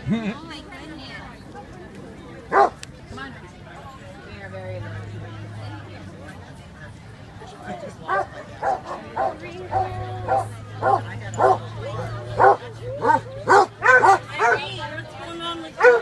Oh my goodness. Come on. They are very low. What's going on with you?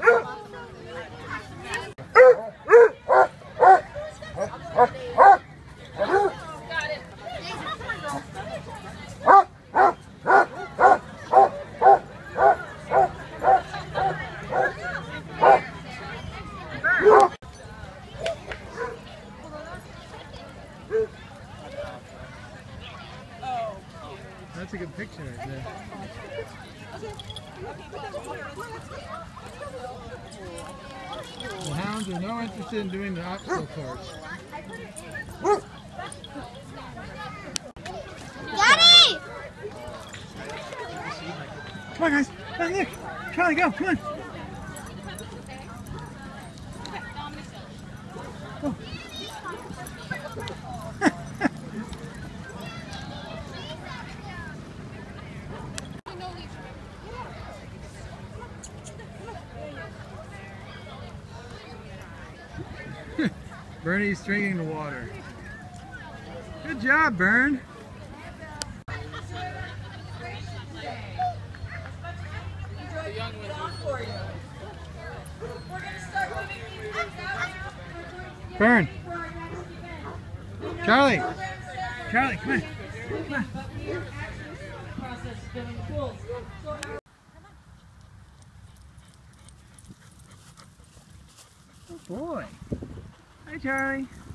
That's a good picture right there. The hounds are no interested in doing the obstacle course. Daddy! Come on, guys. Hey, Nick. Charlie, go. Come on. Go. Bernie's drinking the water. Good job, Bern. Bern. Charlie. Charlie, come on. Come on. Oh boy. Hi, Charlie.